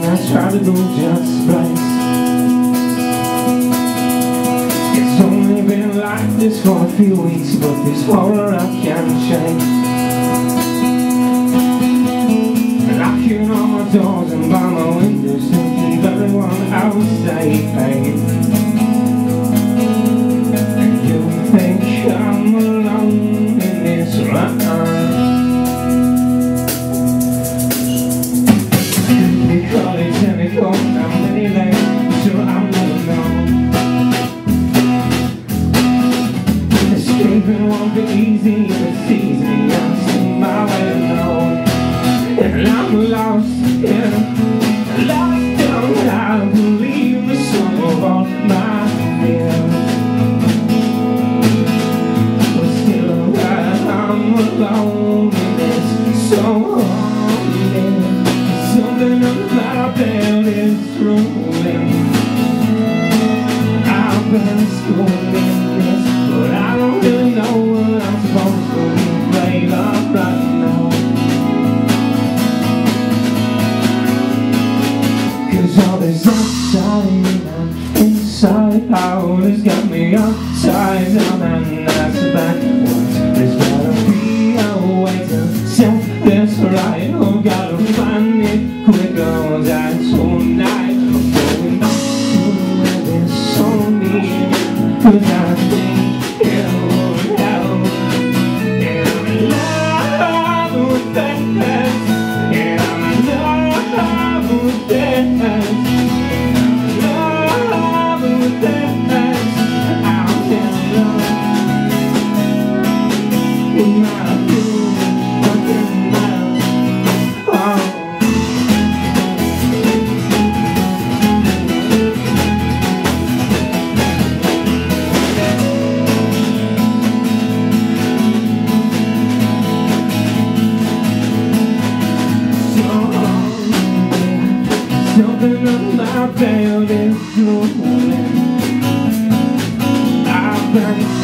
I try to go just right. It's only been like this for a few weeks, but this horror I can't shake. Knocking on my doors and by my windows to keep everyone else safe. And you think I'm alone in this run. College and it goes down many lanes, so I'm not alone. Escaping won't be easy, if it's easy, I'm still my way alone. And I'm lost, yeah, lost down, I believe the sum of all my fears. But still, I'm alone in this, so haunted. Something about that is drooling. I've been schooling this, but I don't really know what I'm supposed to be afraid of right now. 'Cause all this outside and inside out has got me upside down, and that's backwards. There's gotta be a way to set this right. Oh, gotta find it quicker than tonight. I'm going back to where there's so need, 'cause I think it will help. And I'm in love with that, and I'm in love with that, I'm in love with that. I'll tell you when I do nothing else. Oh. Something about that is drooling. I've been